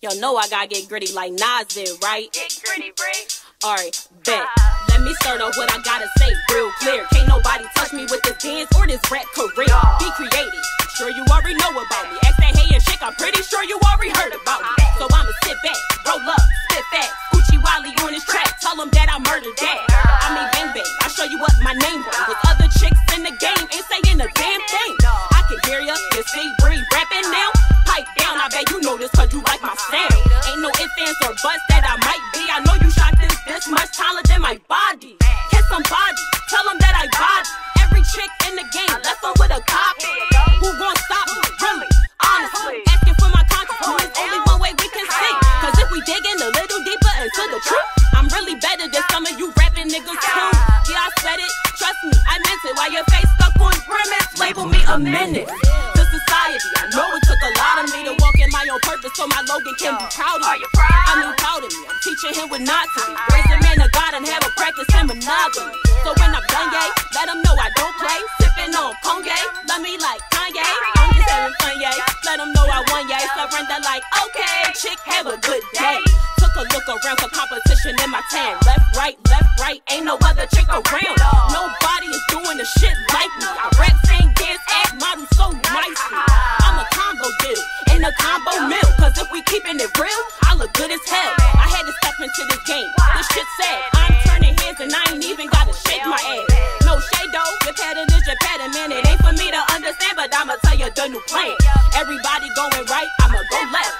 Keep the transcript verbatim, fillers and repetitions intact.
Y'all know I gotta get gritty like Nas did, right? Get gritty, Bray. Alright, bet. Let me start off what I gotta say real clear. Can't nobody touch me with this dance or this rap career. Be creative. I'm sure you already know about me. Ask that hey and chick, I'm pretty sure you already heard about me. So I'ma sit back, roll up, spit fat. Gucci Wally on his track, tell them that I murdered that. I mean bang bang, I'll show you what my name was. With other chicks in the game, ain't saying a damn thing. I can hear ya, you see, Bree rapping now. Pipe down, I bet you know this cause you like my sound. Ain't no ifs, ands, or buts that I might be. I know you shot this this much taller than my body. Kiss somebody, tell them that I body. Every chick in the game, left them with a copy. Who gon' stop me? Really? Honestly, asking for my consciousness, only one way we can see. Cause if we digging a little deeper into the truth, I'm really better than some of you rapping niggas too. Yeah, I said it, trust me, I meant it. While your face stuck on premise, label me a menace to society. I know it took a lot of me to walk in my own purpose so my Logan can be proud of me. I mean proud of me, I'm teaching him what not to be. Raise a man of God and have a practice in monogamy. So when I'm done, yay, let him know I don't play. Sipping on Kanye, love me like Kanye. I'm just having fun, yay. Let him know I won, yay. Surrender like, okay, chick, have a good day. Took a look around for competition in my town. Left, right, left, right, ain't no other chick around. Nobody is doing the shit like me. I rap, sing, dance, act, model so nicely. I'm a combo deal in a combo meal. Cause if we keeping it real, I look good as hell. I had to step into this game. This shit sad. I'm turning heads and I ain't even gotta shake my ass. No shade though, your pattern is your pattern, man. It ain't for me to understand, but I'ma tell you the new plan. Everybody going right, I'ma go left.